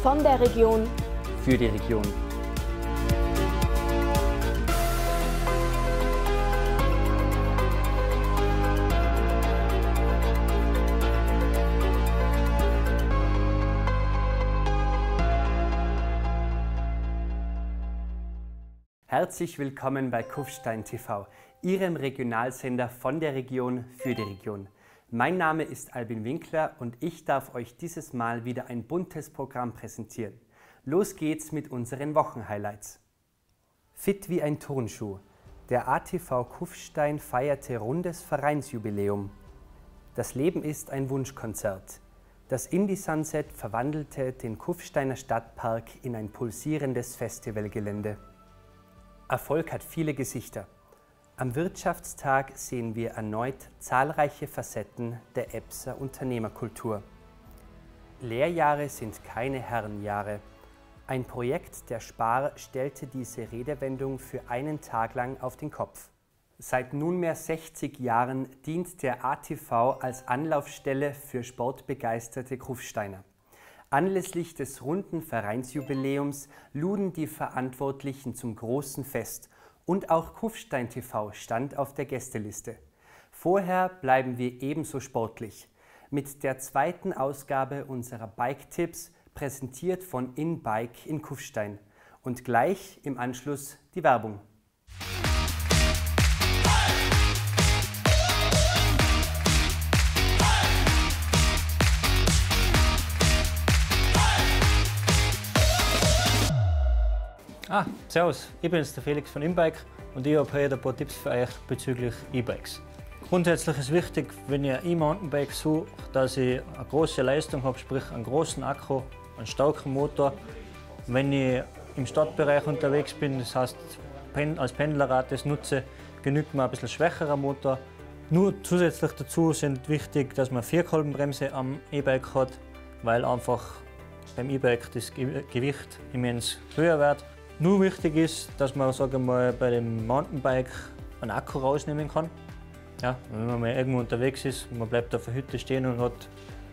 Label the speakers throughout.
Speaker 1: Von der Region.
Speaker 2: Für die Region. Herzlich willkommen bei Kufstein TV, Ihrem Regionalsender von der Region für die Region. Mein Name ist Albin Winkler und ich darf euch dieses Mal wieder ein buntes Programm präsentieren. Los geht's mit unseren Wochenhighlights. Fit wie ein Turnschuh. Der ATV Kufstein feierte rundes Vereinsjubiläum. Das Leben ist ein Wunschkonzert. Das Indie Sunset verwandelte den Kufsteiner Stadtpark in ein pulsierendes Festivalgelände. Erfolg hat viele Gesichter. Am Wirtschaftstag sehen wir erneut zahlreiche Facetten der Ebser Unternehmerkultur. Lehrjahre sind keine Herrenjahre. Ein Projekt der Spar stellte diese Redewendung für einen Tag lang auf den Kopf. Seit nunmehr 60 Jahren dient der ATV als Anlaufstelle für sportbegeisterte Kufsteiner. Anlässlich des runden Vereinsjubiläums luden die Verantwortlichen zum großen Fest und auch Kufstein TV stand auf der Gästeliste. Vorher bleiben wir ebenso sportlich mit der zweiten Ausgabe unserer Bike-Tipps, präsentiert von InBike in Kufstein. Und gleich im Anschluss die Werbung.
Speaker 3: Servus, ich bin der Felix von InBike und ich habe heute ein paar Tipps für euch bezüglich E-Bikes. Grundsätzlich ist wichtig, wenn ihr E-Mountainbike sucht, dass ich eine große Leistung habe, sprich einen großen Akku, einen starken Motor. Wenn ich im Stadtbereich unterwegs bin, das heißt als Pendlerrad das nutze, genügt mir ein bisschen schwächerer Motor. Nur zusätzlich dazu sind wichtig, dass man Vierkolbenbremse am E-Bike hat, weil einfach beim E-Bike das Gewicht immens höher wird. Nur wichtig ist, dass man bei dem Mountainbike einen Akku rausnehmen kann. Ja, wenn man mal irgendwo unterwegs ist, man bleibt auf der Hütte stehen und hat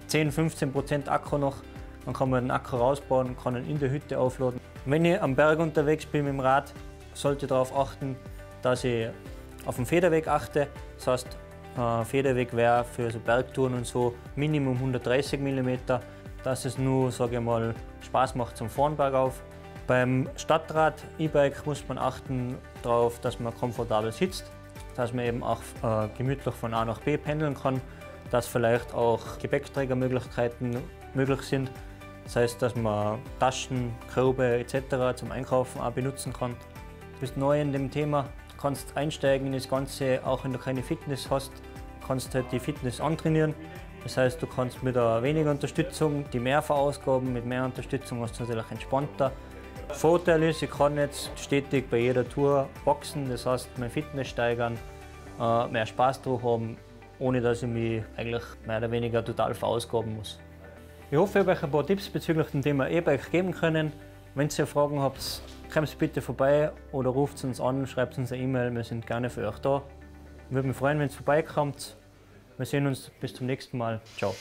Speaker 3: 10–15% Akku noch, dann kann man den Akku rausbauen und kann ihn in der Hütte aufladen. Wenn ich am Berg unterwegs bin mit dem Rad, sollte ich darauf achten, dass ich auf den Federweg achte. Das heißt, Federweg wäre für so Bergtouren und so Minimum 130 mm, dass es nur, sage ich mal, Spaß macht zum Fahren bergauf. Beim Stadtrad E-Bike muss man achten darauf, dass man komfortabel sitzt, dass man eben auch gemütlich von A nach B pendeln kann, dass vielleicht auch Gepäckträgermöglichkeiten möglich sind. Das heißt, dass man Taschen, Körbe etc. zum Einkaufen auch benutzen kann. Du bist neu in dem Thema, du kannst einsteigen in das Ganze, auch wenn du keine Fitness hast, kannst halt die Fitness antrainieren. Das heißt, du kannst mit weniger Unterstützung die mehr verausgaben, mit mehr Unterstützung hast du natürlich entspannter. Vorteil ist, ich kann jetzt stetig bei jeder Tour boxen, das heißt, mein Fitness steigern, mehr Spaß drauf haben, ohne dass ich mich eigentlich mehr oder weniger total verausgaben muss. Ich hoffe, ich habe euch ein paar Tipps bezüglich dem Thema E-Bike geben können. Wenn ihr Fragen habt, kommt bitte vorbei oder ruft uns an, schreibt uns eine E-Mail, wir sind gerne für euch da. Ich würde mich freuen, wenn ihr vorbeikommt. Wir sehen uns bis zum nächsten Mal. Ciao.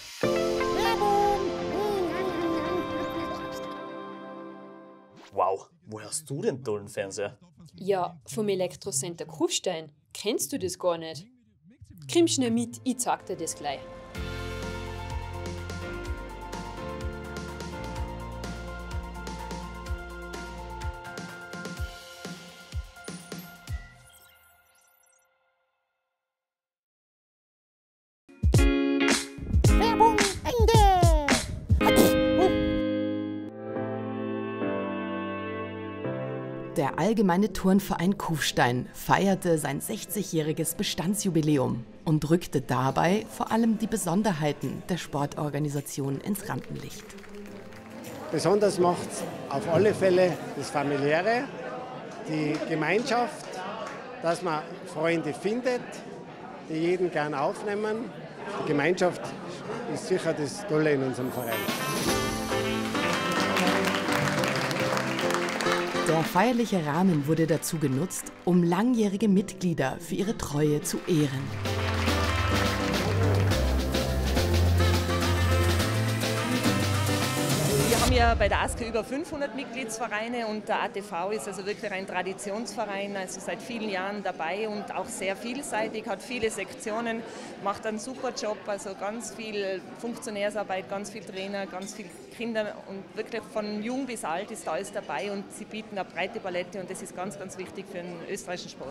Speaker 4: Wow, wo hast du den tollen Fernseher?
Speaker 5: Ja, vom Elektrocenter Kufstein. Kennst du das gar nicht? Komm schnell mit, ich zeig dir das gleich.
Speaker 6: Der Allgemeine Turnverein Kufstein feierte sein 60-jähriges Bestandsjubiläum und rückte dabei vor allem die Besonderheiten der Sportorganisation ins Rampenlicht.
Speaker 7: Besonders macht auf alle Fälle das Familiäre, die Gemeinschaft, dass man Freunde findet, die jeden gern aufnehmen. Die Gemeinschaft ist sicher das Tolle in unserem Verein.
Speaker 6: Der feierliche Rahmen wurde dazu genutzt, um langjährige Mitglieder für ihre Treue zu ehren.
Speaker 8: Wir
Speaker 1: haben ja bei der ASKA über 500 Mitgliedsvereine und der ATV ist also wirklich ein Traditionsverein, also seit vielen Jahren dabei und auch sehr vielseitig, hat viele Sektionen, macht einen super Job, also ganz viel Funktionärsarbeit, ganz viel Trainer, ganz viel Kinder und wirklich von jung bis alt ist da alles dabei und sie bieten eine breite Palette und das ist ganz, ganz wichtig für den österreichischen Sport.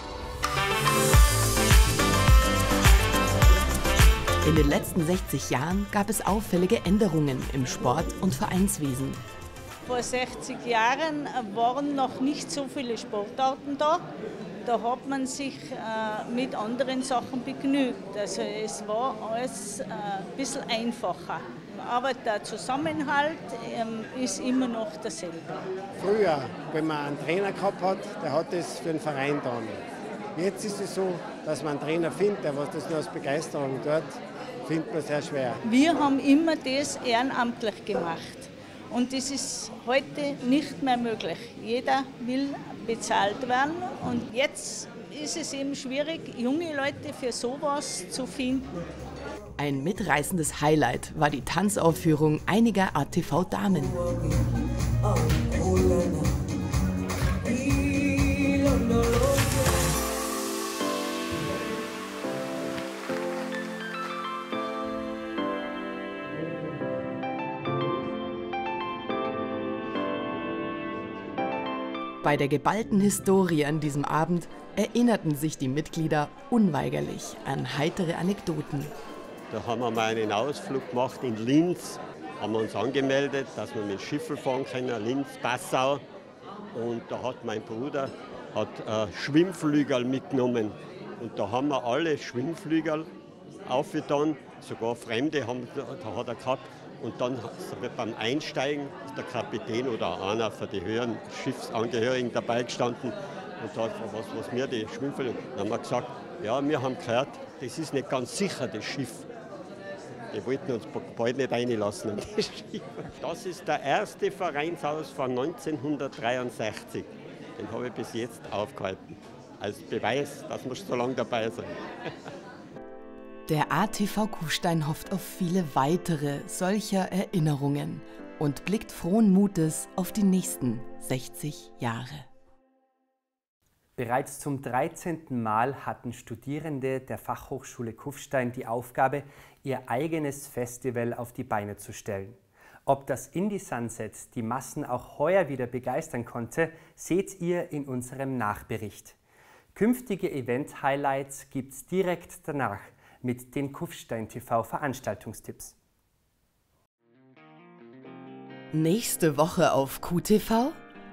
Speaker 6: In den letzten 60 Jahren gab es auffällige Änderungen im Sport- und Vereinswesen.
Speaker 8: Vor 60 Jahren waren noch nicht so viele Sportarten da. Da hat man sich mit anderen Sachen begnügt. Also es war alles ein bisschen einfacher. Aber der Zusammenhalt ist immer noch derselbe.
Speaker 7: Früher, wenn man einen Trainer gehabt hat, der hat das für den Verein getan. Jetzt ist es so, dass man einen Trainer findet, der was das nur aus Begeisterung tut, findet man sehr schwer.
Speaker 8: Wir haben immer das ehrenamtlich gemacht. Und das ist heute nicht mehr möglich. Jeder will bezahlt werden. Und jetzt ist es eben schwierig, junge Leute für sowas zu finden.
Speaker 6: Ein mitreißendes Highlight war die Tanzaufführung einiger ATV-Damen. Bei der geballten Historie an diesem Abend erinnerten sich die Mitglieder unweigerlich an heitere Anekdoten.
Speaker 9: Da haben wir mal einen Ausflug gemacht in Linz, haben wir uns angemeldet, dass wir mit Schiffel fahren können, Linz, Passau. Und da hat mein Bruder Schwimmflügel mitgenommen. Und da haben wir alle Schwimmflügel aufgetan, sogar Fremde da hat er gehabt. Und dann beim Einsteigen ist der Kapitän oder einer von den höheren Schiffsangehörigen dabei gestanden und sagt, was wir die Schwimmflügel. Dann haben wir gesagt, ja, wir haben gehört, das ist nicht ganz sicher, das Schiff. Die wollten uns bald nicht reinlassen an das Schiff. Das ist der erste Vereinshaus von 1963. Den habe ich bis jetzt aufgehalten. Als Beweis, dass wir so lange dabei sind.
Speaker 6: Der ATV Kufstein hofft auf viele weitere solcher Erinnerungen und blickt frohen Mutes auf die nächsten 60 Jahre.
Speaker 2: Bereits zum 13. Mal hatten Studierende der Fachhochschule Kufstein die Aufgabe, ihr eigenes Festival auf die Beine zu stellen. Ob das Indie Sunset die Massen auch heuer wieder begeistern konnte, seht ihr in unserem Nachbericht. Künftige Event-Highlights gibt's direkt danach mit den Kufstein TV Veranstaltungstipps.
Speaker 6: Nächste Woche auf QTV?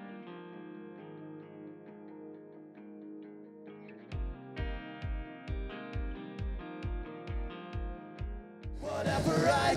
Speaker 10: Whatever I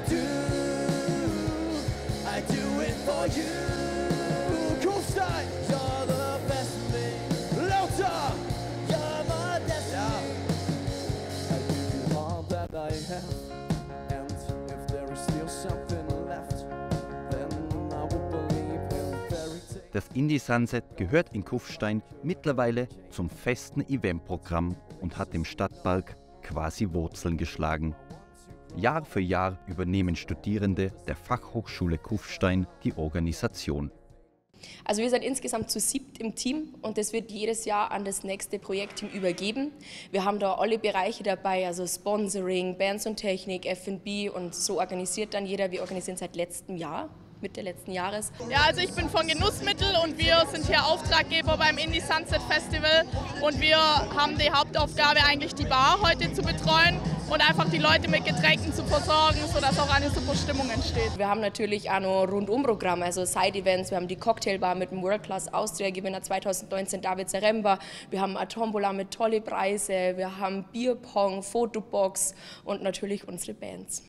Speaker 10: do it for you. Kufstein, you're the best of me. Lauter, you're my destiny. I give you all that I have, and if there is still something left, then I will believe in fairy tales.
Speaker 11: Das Indie Sunset gehört in Kufstein mittlerweile zum festen Eventprogramm und hat im Stadtpark quasi Wurzeln geschlagen. Jahr für Jahr übernehmen Studierende der Fachhochschule Kufstein die Organisation.
Speaker 12: Also wir sind insgesamt zu 7 im Team und das wird jedes Jahr an das nächste Projektteam übergeben. Wir haben da alle Bereiche dabei, also Sponsoring, Bands und Technik, F&B und so organisiert dann jeder. Wir organisieren seit letztem Jahr. Mitte letzten Jahres.
Speaker 13: Ja, also ich bin von Genussmittel und wir sind hier Auftraggeber beim Indie Sunset Festival und wir haben die Hauptaufgabe eigentlich die Bar heute zu betreuen und einfach die Leute mit Getränken zu versorgen, sodass auch eine super Stimmung entsteht.
Speaker 12: Wir haben natürlich auch noch Rundumprogramm, also Side-Events. Wir haben die Cocktailbar mit dem World Class Austria-Gewinner 2019 David Zaremba. Wir haben eine Tombola mit tolle Preise. Wir haben Bierpong, Fotobox und natürlich unsere Bands.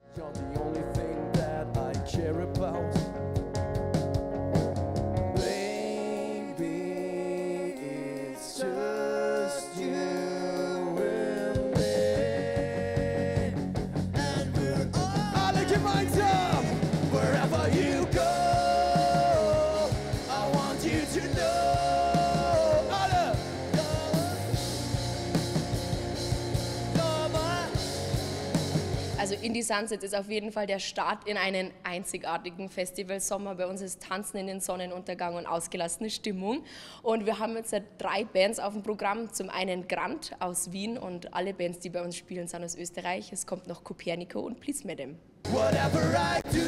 Speaker 12: Also Indie Sunsets ist auf jeden Fall der Start in einen einzigartigen Festivalsommer. Bei uns ist Tanzen in den Sonnenuntergang und ausgelassene Stimmung. Und wir haben jetzt 3 Bands auf dem Programm. Zum einen Grant aus Wien und alle Bands, die bei uns spielen, sind aus Österreich. Es kommt noch Copernico und Please Madam.
Speaker 10: Whatever I do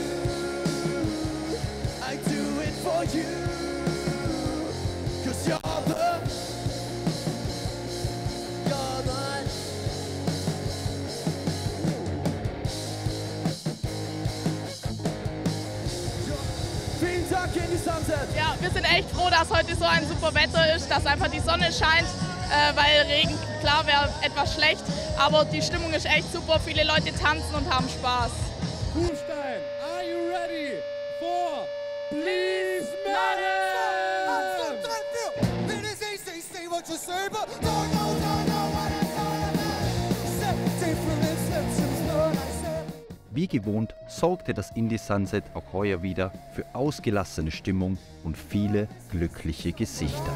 Speaker 10: it for you. 'Cause you're the
Speaker 13: Ja, wir sind echt froh, dass heute so ein super Wetter ist, dass einfach die Sonne scheint, weil Regen, klar, wäre etwas schlecht, aber die Stimmung ist echt super, viele Leute tanzen und haben Spaß.
Speaker 10: Kufstein, are you ready for Please Madam? Ladies, say what you say, but don't know what it's all about. Say from inceptions, Lord, I say.
Speaker 11: Wie gewohnt sorgte das Indie Sunset auch heuer wieder für ausgelassene Stimmung und viele glückliche Gesichter.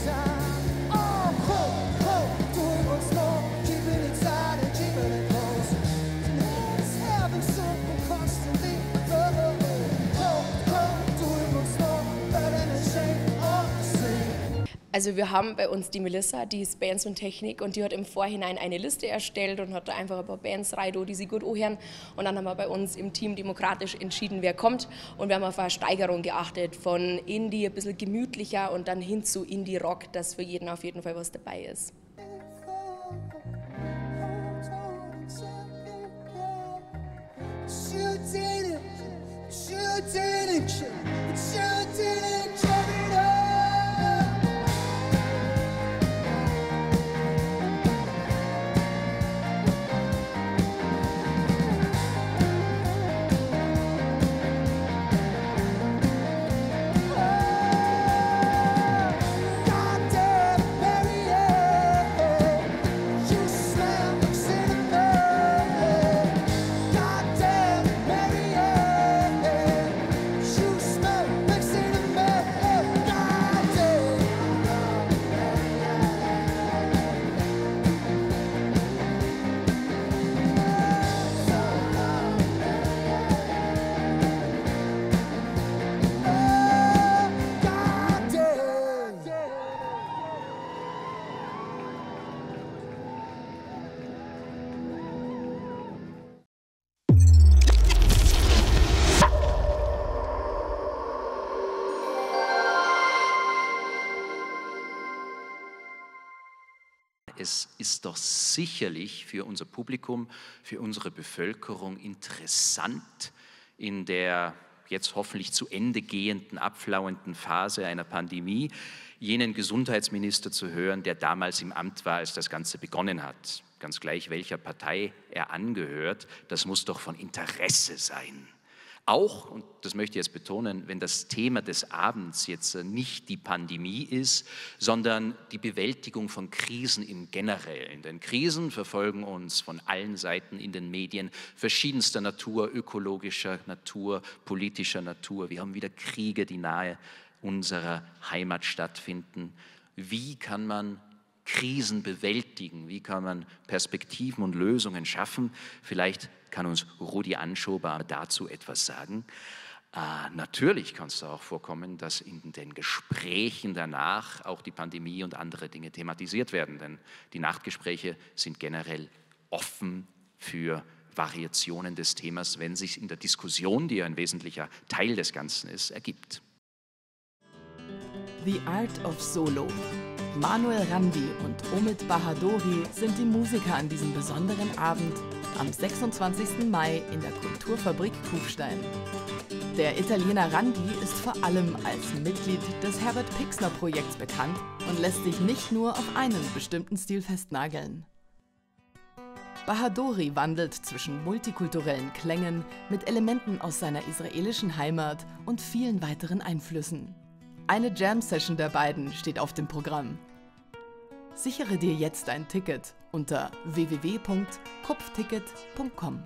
Speaker 12: Also wir haben bei uns die Melissa, die ist Bands und Technik und die hat im Vorhinein eine Liste erstellt und hat da einfach ein paar Bands rein, die sie gut anhören. Und dann haben wir bei uns im Team demokratisch entschieden, wer kommt. Und wir haben auf eine Steigerung geachtet, von Indie ein bisschen gemütlicher und dann hin zu Indie-Rock, dass für jeden auf jeden Fall was dabei ist.
Speaker 14: Es ist doch sicherlich für unser Publikum, für unsere Bevölkerung interessant, in der jetzt hoffentlich zu Ende gehenden, abflauenden Phase einer Pandemie, jenen Gesundheitsminister zu hören, der damals im Amt war, als das Ganze begonnen hat. Ganz gleich, welcher Partei er angehört, das muss doch von Interesse sein. Auch, und das möchte ich jetzt betonen, wenn das Thema des Abends jetzt nicht die Pandemie ist, sondern die Bewältigung von Krisen im Generellen. Denn Krisen verfolgen uns von allen Seiten in den Medien, verschiedenster Natur, ökologischer Natur, politischer Natur. Wir haben wieder Kriege, die nahe unserer Heimat stattfinden. Wie kann man Krisen bewältigen? Wie kann man Perspektiven und Lösungen schaffen? Vielleicht kann uns Rudi Anschober dazu etwas sagen. Natürlich kann es auch vorkommen, dass in den Gesprächen danach auch die Pandemie und andere Dinge thematisiert werden, denn die Nachtgespräche sind generell offen für Variationen des Themas, wenn sich in der Diskussion, die ja ein wesentlicher Teil des Ganzen ist, ergibt.
Speaker 6: The Art of Solo. Manuel Randi und Omid Bahadori sind die Musiker an diesem besonderen Abend am 26. Mai in der Kulturfabrik Kufstein. Der Italiener Randi ist vor allem als Mitglied des Herbert Pixner Projekts bekannt und lässt sich nicht nur auf einen bestimmten Stil festnageln. Bahadori wandelt zwischen multikulturellen Klängen mit Elementen aus seiner israelischen Heimat und vielen weiteren Einflüssen. Eine Jam-Session der beiden steht auf dem Programm. Sichere dir jetzt ein Ticket unter www.kupfticket.com.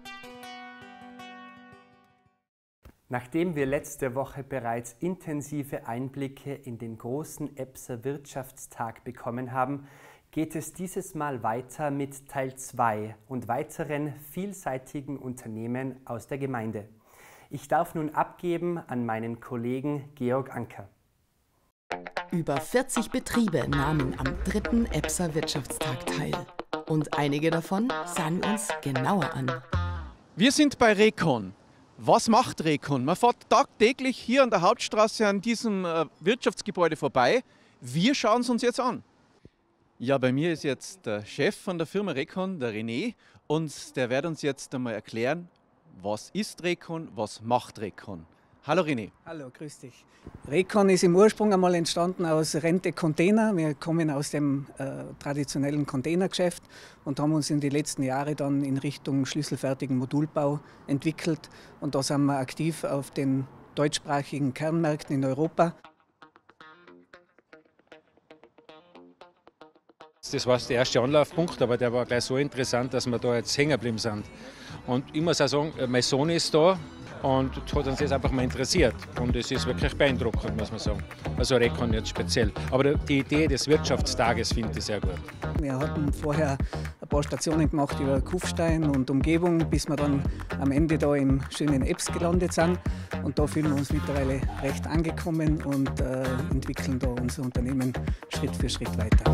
Speaker 2: Nachdem wir letzte Woche bereits intensive Einblicke in den großen Epser Wirtschaftstag bekommen haben, geht es dieses Mal weiter mit Teil 2 und weiteren vielseitigen Unternehmen aus der Gemeinde. Ich darf nun abgeben an meinen Kollegen Georg Anker.
Speaker 6: Über 40 Betriebe nahmen am 3. EBSA Wirtschaftstag teil. Und einige davon sahen wir uns genauer an.
Speaker 15: Wir sind bei Recon. Was macht Recon? Man fährt tagtäglich hier an der Hauptstraße an diesem Wirtschaftsgebäude vorbei. Wir schauen es uns jetzt an. Ja, bei mir ist jetzt der Chef von der Firma Recon, der René, und der wird uns jetzt einmal erklären, was ist Recon, was macht Recon. Hallo René.
Speaker 16: Hallo, grüß dich. Recon ist im Ursprung einmal entstanden aus Rente Container. Wir kommen aus dem traditionellen Containergeschäft und haben uns in den letzten Jahren dann in Richtung schlüsselfertigen Modulbau entwickelt. Und da sind wir aktiv auf den deutschsprachigen Kernmärkten in Europa.
Speaker 17: Das war der erste Anlaufpunkt, aber der war gleich so interessant, dass wir da jetzt hängen geblieben sind. Und ich muss auch sagen, mein Sohn ist da und hat uns das einfach mal interessiert. Und es ist wirklich beeindruckend, muss man sagen. Also Recon jetzt speziell. Aber die Idee des Wirtschaftstages finde ich sehr gut.
Speaker 16: Wir hatten vorher ein paar Stationen gemacht über Kufstein und Umgebung, bis wir dann am Ende da im schönen Ebs gelandet sind. Und da fühlen wir uns mittlerweile recht angekommen und entwickeln da unser Unternehmen Schritt für Schritt weiter.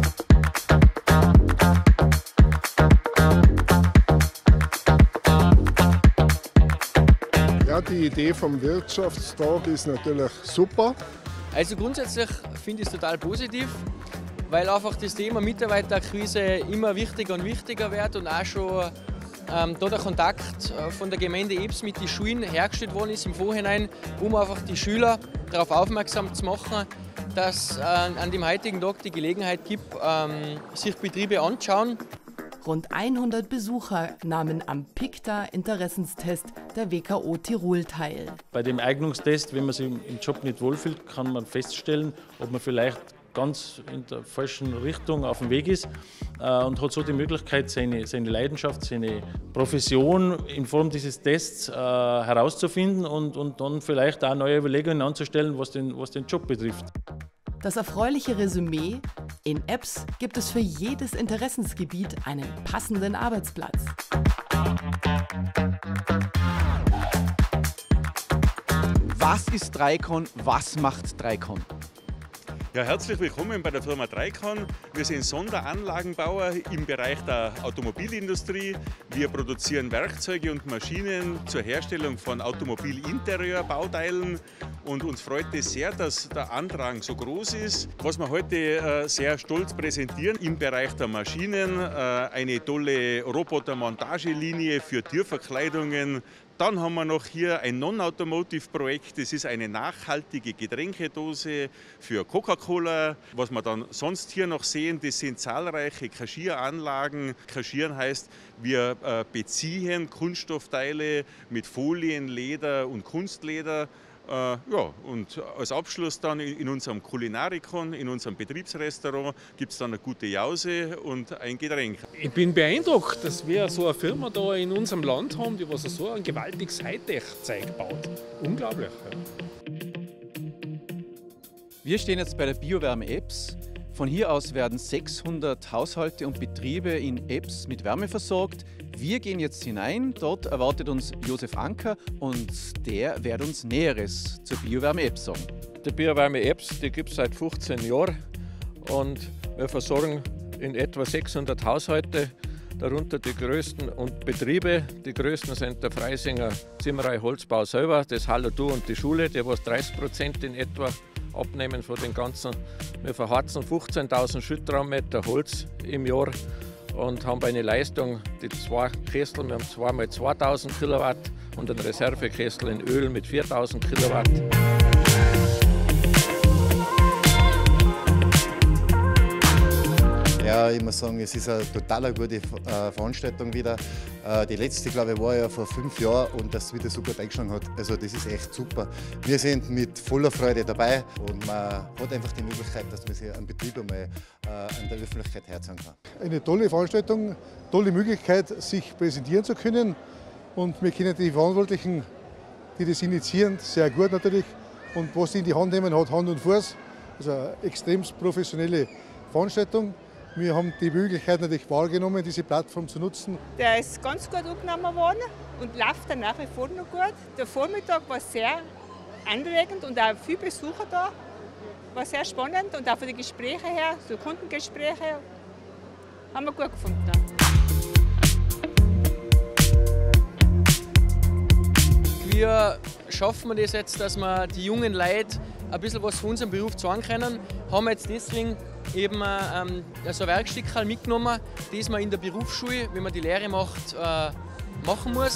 Speaker 18: Ja, die Idee vom Wirtschaftstag ist natürlich super.
Speaker 19: Also grundsätzlich finde ich es total positiv, weil einfach das Thema Mitarbeiterakquise immer wichtiger und wichtiger wird und auch schon da der Kontakt von der Gemeinde Ebs mit den Schulen hergestellt worden ist im Vorhinein, um einfach die Schüler darauf aufmerksam zu machen, dass es an dem heutigen Tag die Gelegenheit gibt, sich Betriebe anzuschauen.
Speaker 6: Rund 100 Besucher nahmen am PICTA-Interessenstest der WKO Tirol teil.
Speaker 20: Bei dem Eignungstest, wenn man sich im Job nicht wohlfühlt, kann man feststellen, ob man vielleicht ganz in der falschen Richtung auf dem Weg ist und hat so die Möglichkeit, seine Leidenschaft, seine Profession in Form dieses Tests herauszufinden und dann vielleicht auch neue Überlegungen anzustellen, was den Job betrifft.
Speaker 6: Das erfreuliche Resümee: In Ebs gibt es für jedes Interessensgebiet einen passenden Arbeitsplatz.
Speaker 15: Was ist Recon? Was macht Recon?
Speaker 21: Ja, herzlich willkommen bei der Firma Recon. Wir sind Sonderanlagenbauer im Bereich der Automobilindustrie. Wir produzieren Werkzeuge und Maschinen zur Herstellung von Automobilinterieurbauteilen. Und uns freut es sehr, dass der Andrang so groß ist. Was wir heute sehr stolz präsentieren im Bereich der Maschinen, eine tolle Robotermontagelinie für Türverkleidungen. Dann haben wir noch hier ein Non-Automotive-Projekt. Das ist eine nachhaltige Getränkedose für Coca-Cola. Was wir dann sonst hier noch sehen, das sind zahlreiche Kaschieranlagen. Kaschieren heißt, wir beziehen Kunststoffteile mit Folien, Leder und Kunstleder. Ja, und als Abschluss dann in unserem Kulinarikon, in unserem Betriebsrestaurant, gibt es dann eine gute Jause und ein Getränk.
Speaker 22: Ich bin beeindruckt, dass wir so eine Firma da in unserem Land haben, die was so ein gewaltiges Hightech-Zeug baut. Unglaublich. Ja.
Speaker 15: Wir stehen jetzt bei der Biowärme Ebs. Von hier aus werden 600 Haushalte und Betriebe in Ebs mit Wärme versorgt. Wir gehen jetzt hinein, dort erwartet uns Josef Anker und der wird uns Näheres zur Biowärme Ebs sagen.
Speaker 23: Die Biowärme Ebs, die gibt es seit 15 Jahren und wir versorgen in etwa 600 Haushalte, darunter die größten und Betriebe. Die größten sind der Freisinger Zimmerei Holzbau selber, das Hallo Du und die Schule, die was 30% in etwa abnehmen von den ganzen. Wir verharzen 15.000 Schüttraummeter Holz im Jahr und haben eine Leistung, die zwei Kessel, wir haben 2 mal 2000 Kilowatt und einen Reservekessel in Öl mit 4000 Kilowatt.
Speaker 24: Ja, ich muss sagen, es ist eine total gute Veranstaltung wieder. Die letzte, glaube ich, war ja vor 5 Jahren und das wieder super eingeschlagen hat. Also das ist echt super. Wir sind mit voller Freude dabei und man hat einfach die Möglichkeit, dass man sich einen Betrieb einmal an der Öffentlichkeit herzeigen kann.
Speaker 18: Eine tolle Veranstaltung, tolle Möglichkeit, sich präsentieren zu können. Und wir kennen die Verantwortlichen, die das initiieren, sehr gut natürlich. Und was die in die Hand nehmen, hat Hand und Fuß. Also eine extrem professionelle Veranstaltung. Wir haben die Möglichkeit natürlich wahrgenommen, diese Plattform zu nutzen.
Speaker 1: Der ist ganz gut angenommen worden und läuft dann nach wie vor noch gut. Der Vormittag war sehr anregend und auch viele Besucher da. War sehr spannend und auch von den Gesprächen her, so Kundengespräche, haben wir gut gefunden.
Speaker 19: Wie schaffen wir das jetzt, dass wir die jungen Leute ein bisschen was von unserem Beruf zeigen können? Haben wir jetzt deswegen eben so ein Werkstück mitgenommen, das man in der Berufsschule, wenn man die Lehre macht, machen muss.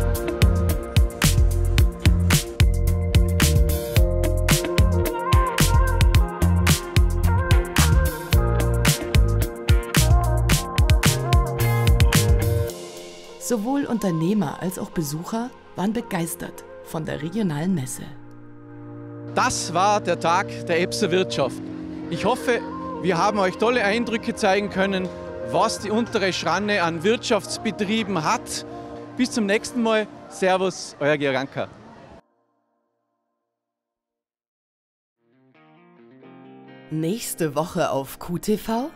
Speaker 6: Sowohl Unternehmer als auch Besucher waren begeistert von der regionalen Messe.
Speaker 15: Das war der Tag der Ebser Wirtschaft. Ich hoffe, wir haben euch tolle Eindrücke zeigen können, was die untere Schranne an Wirtschaftsbetrieben hat. Bis zum nächsten Mal. Servus, euer Georg Anker.
Speaker 6: Nächste Woche auf QTV?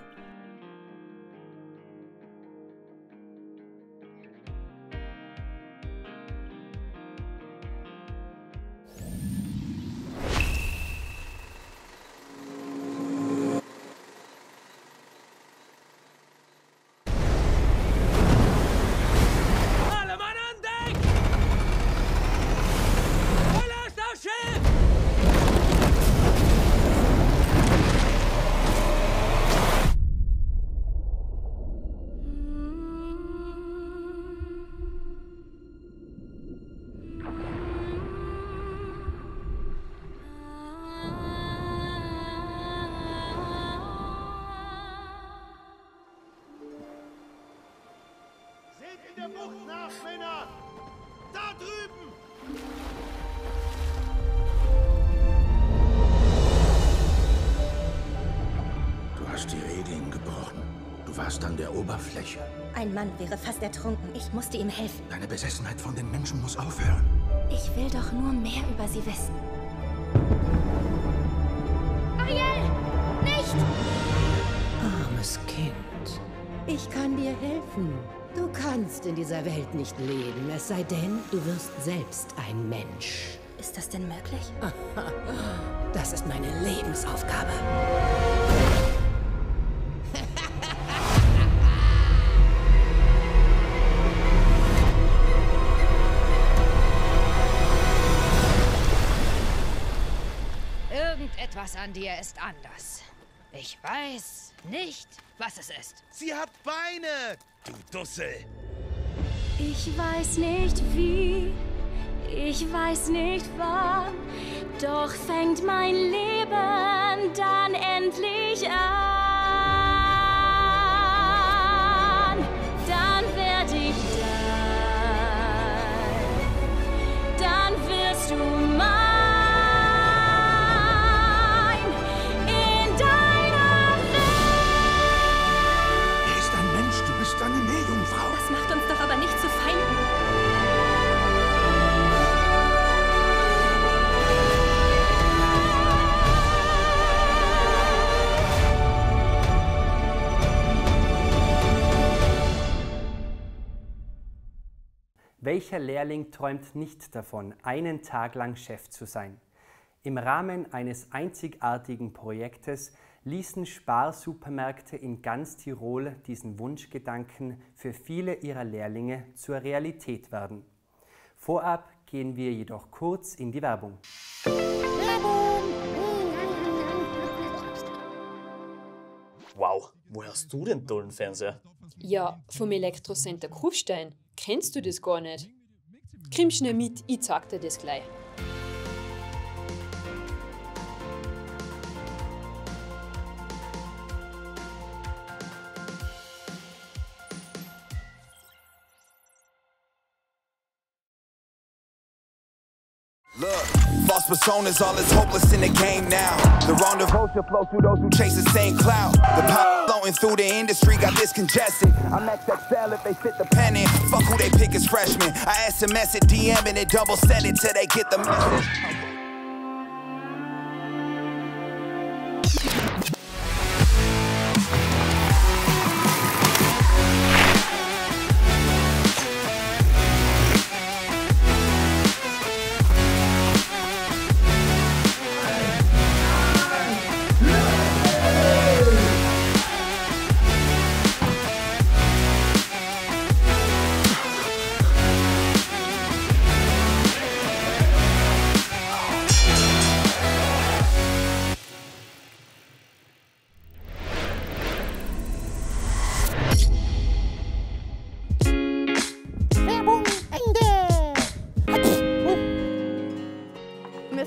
Speaker 10: In der Bucht nach, Männer! Da drüben!
Speaker 3: Du hast die Regeln gebrochen. Du warst an der Oberfläche.
Speaker 4: Ein Mann wäre fast ertrunken. Ich musste ihm helfen.
Speaker 3: Deine Besessenheit von den Menschen muss aufhören.
Speaker 4: Ich will doch nur mehr über sie wissen. Ariel! Nicht!
Speaker 5: Armes Kind. Ich kann dir helfen. Du kannst in dieser Welt nicht leben, es sei denn, du wirst selbst ein Mensch.
Speaker 4: Ist das denn möglich?
Speaker 5: Das ist meine Lebensaufgabe.
Speaker 25: Irgendetwas an dir ist anders. Ich weiß nicht, was es ist.
Speaker 10: Sie hat Beine! Du Dussel!
Speaker 4: Ich weiß nicht wie, ich weiß nicht wann, doch fängt mein Leben dann endlich an. Dann werd ich dein, dann wirst du mein.
Speaker 3: Eine Meerjungfrau.
Speaker 4: Das macht uns doch aber nicht zu Feinden.
Speaker 2: Welcher Lehrling träumt nicht davon, einen Tag lang Chef zu sein? Im Rahmen eines einzigartigen Projektes ließen Spar-Supermärkte in ganz Tirol diesen Wunschgedanken für viele ihrer Lehrlinge zur Realität werden. Vorab gehen wir jedoch kurz in die Werbung.
Speaker 26: Wow, woher hast du den tollen Fernseher?
Speaker 27: Ja, vom Elektrocenter Kufstein. Kennst du das gar nicht? Komm schnell mit, ich zeig dir das gleich.
Speaker 28: Look, false personas, all is hopeless in the game now. The wrong devotion flows through those who chase the same cloud. The power flowing through the industry got this congested. I'm XXL if they fit the pen in. Fuck who they pick as freshmen. I SMS it, DM and it, double send it till they get the message.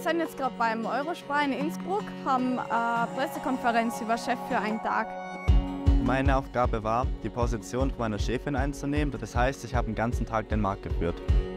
Speaker 7: sind jetzt gerade beim Eurospar in Innsbruck, haben eine Pressekonferenz über Chef für einen Tag.
Speaker 8: Meine Aufgabe war, die Position von meiner Chefin einzunehmen. Das heißt, ich habe den ganzen Tag den Markt geführt.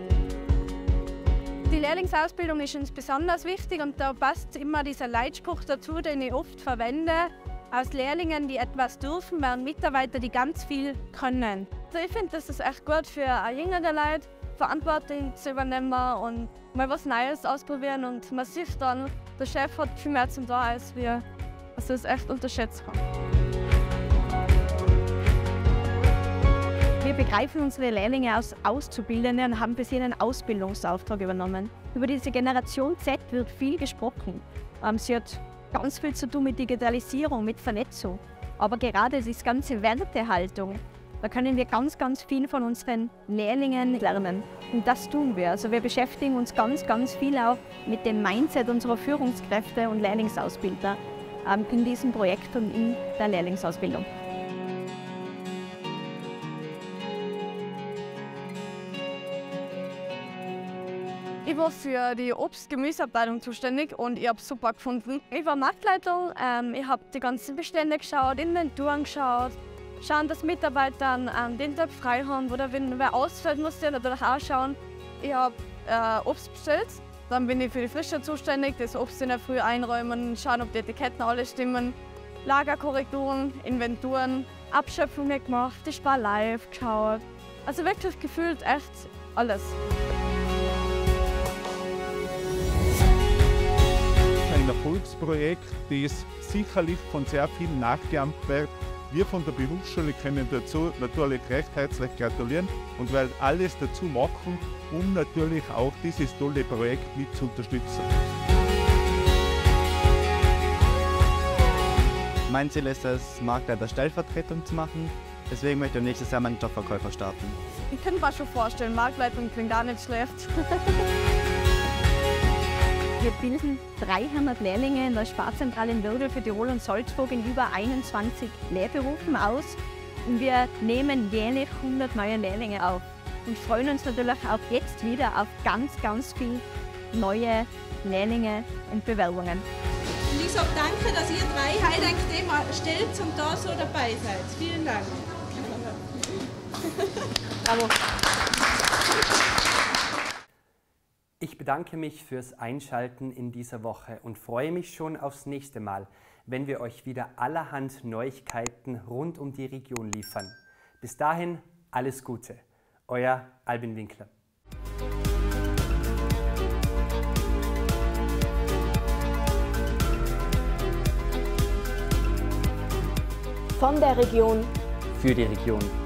Speaker 7: Die Lehrlingsausbildung ist uns besonders wichtig und da passt immer dieser Leitspruch dazu, den ich oft verwende. Aus Lehrlingen, die etwas dürfen, werden Mitarbeiter, die ganz viel können. Also ich finde, das ist echt gut für jüngere Leute, Verantwortung zu übernehmen und mal was Neues ausprobieren. Und man sieht dann, der Chef hat viel mehr zum Tun als wir. Also das ist echt unterschätzbar. Wir begreifen unsere Lehrlinge als Auszubildende und haben für sie einen Ausbildungsauftrag übernommen. Über diese Generation Z wird viel gesprochen. Sie hat ganz viel zu tun mit Digitalisierung, mit Vernetzung. Aber gerade diese ganze Wertehaltung, da können wir ganz viel von unseren Lehrlingen lernen. Und das tun wir. Also wir beschäftigen uns ganz viel auch mit dem Mindset unserer Führungskräfte und Lehrlingsausbilder in diesem Projekt und in der Lehrlingsausbildung. Ich war für die Obst-Gemüseabteilung zuständig und ich habe es super gefunden. Ich war Marktleitung, ich habe die ganzen Bestände geschaut, Inventuren geschaut, schauen, dass Mitarbeiter den Tag frei haben oder wenn wer ausfällt, muss ich natürlich auch schauen. Ich habe Obst bestellt, dann bin ich für die Frische zuständig, das Obst in der Früh einräumen, schauen, ob die Etiketten alle stimmen, Lagerkorrekturen, Inventuren, Abschöpfungen gemacht, die Spar live geschaut. Also wirklich gefühlt echt alles.
Speaker 9: Ein Erfolgsprojekt, das sicherlich von sehr vielen nachgeahmt wird. Wir von der Berufsschule können dazu natürlich recht herzlich gratulieren und werden alles dazu machen, um natürlich auch dieses tolle Projekt mit zu unterstützen.
Speaker 8: Mein Ziel ist es, Marktleiter Stellvertretung zu machen. Deswegen möchte ich nächstes Jahr meinen Jobverkäufer starten.
Speaker 7: Ich kann mir schon vorstellen, Marktleitung klingt auch nicht schlecht. Wir bilden 300 Lehrlinge in der Sparzentrale in Würgl für Tirol und Salzburg in über 21 Lehrberufen aus. Und wir nehmen jährlich 100 neue Lehrlinge auf und freuen uns natürlich auch jetzt wieder auf ganz viele neue Lehrlinge und Bewerbungen.
Speaker 11: Und ich sage danke, dass ihr drei heute ein Thema stellt und da so dabei seid. Vielen Dank.
Speaker 7: Bravo.
Speaker 2: Ich bedanke mich fürs Einschalten in dieser Woche und freue mich schon aufs nächste Mal, wenn wir euch wieder allerhand Neuigkeiten rund um die Region liefern. Bis dahin, alles Gute. Euer Albin Winkler.
Speaker 27: Von der Region
Speaker 2: für die Region.